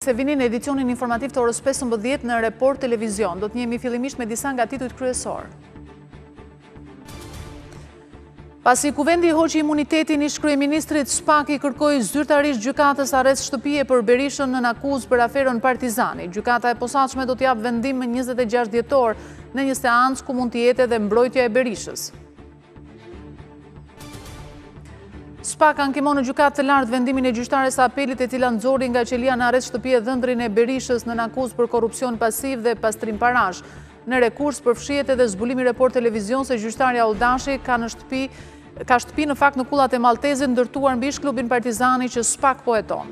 se vini në edicionin informativ të orës 15 në Report Televizion. Do të njemi fillimisht me disa nga titujt kryesor. Pasi kuvendi hoqi imunitetin i kryeministrit, Spaki kërkoi zyrtarisht gjykatës arrest shtëpie për Berishën në akuzë për aferën Partizani. Gjykata e posaçme do t'jap vendim më 26 dhjetor në një seancë ku mund të jetë edhe mbrojtja e Berishës. Spaka ankimon në gjykatë të lartë vendimin e gjyqtares së apelit e cila nxori nga qelia në arrest shtëpie dhëndrin e Berishës në akuzë për korrupsion pasiv dhe pastrim parash. Në rekurs përfshihet edhe zbulimi Report Televizion se gjyqtarja Oldashi ka shtëpi në fakt në kullat e Maltezit ndërtuar mbi klubin Partizani që Spak po heton.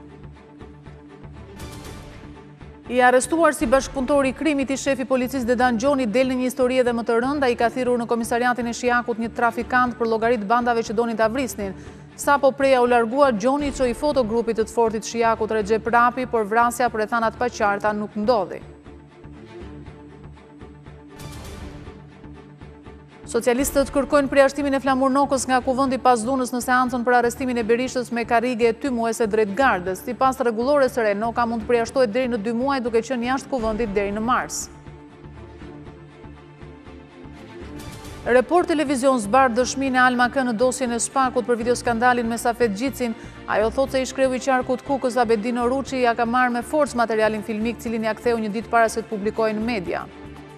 I arrestuar si bashkëpunëtor i krimit i shefi policisë Dedan Gjoni del në një histori edhe më të rëndë. Ai ka thirrur në komisariatin e Shijakut një trafikant për llogarit bandave që donin ta vrisnin. Sapo preja u largua, Gjoni çoi foto grupit të fortit Shijakut Recep Rapi, por vrasja për rrethanat paqarta nuk ndodhi. Socialistët kërkojnë përjashtimin e Flamur Nokës nga kuvendi pas dhunës në seancën për arrestimin e Berishës me karrige e 2 muajse drejt gardës. Sipas rregullores së re, Noka mund të përjashtohet deri në 2 muaj duke qenë jashtë kuvendit deri në mars. Report Televizion zbardh dëshminë e Alma K në dosjen e Spakut për videoskandalin me Safet Gjicin. Ajo thotë se i shkreu i qarkut Kukës Abedino Ruçi ja ka marrë me forcë materialin filmik cilin ja ktheu një ditë para se të publikojë në media.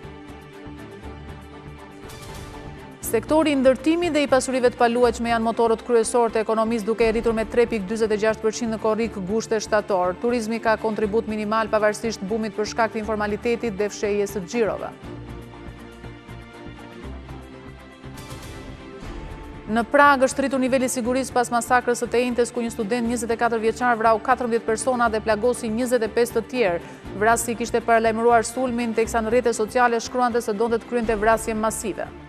Sektori i ndërtimit dhe i pasurive të paluajtshme janë motorët kryesor të ekonomisë duke rritur me 3.46% në korrik gushte shtator. Turizmi ka kontribut minimal pavarësisht bumit për shkak të informalitetit dhe fshehjes së xhirove. Në Prag është rritur niveli i sigurisë pas masakrës së të njëjtës ku një student 24 vjeçar vrau 14 persona dhe plagosi 25 të tjerë. Vrasi kishte paralajmëruar sulmin teksa në rrjetet sociale shkruante se donte të kryente vrasje masive.